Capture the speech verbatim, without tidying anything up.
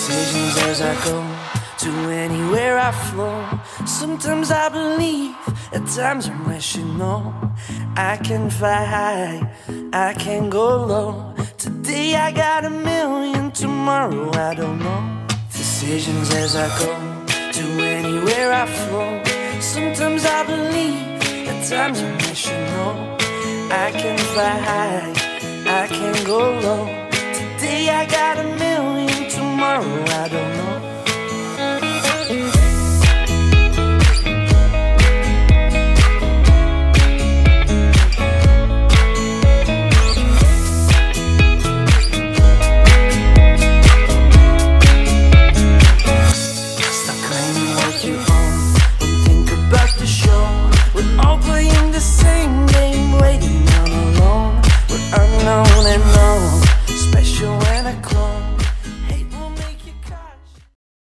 Decisions as I go to anywhere I flow. Sometimes I believe, at times I'm wishing no. I can fly high, I can go low. Today I got a million, tomorrow I don't know. Decisions as I go to anywhere I flow. Sometimes I believe, at times I'm wishing no. I can fly high, I can go low. Today I got a million, tomorrow I don't know.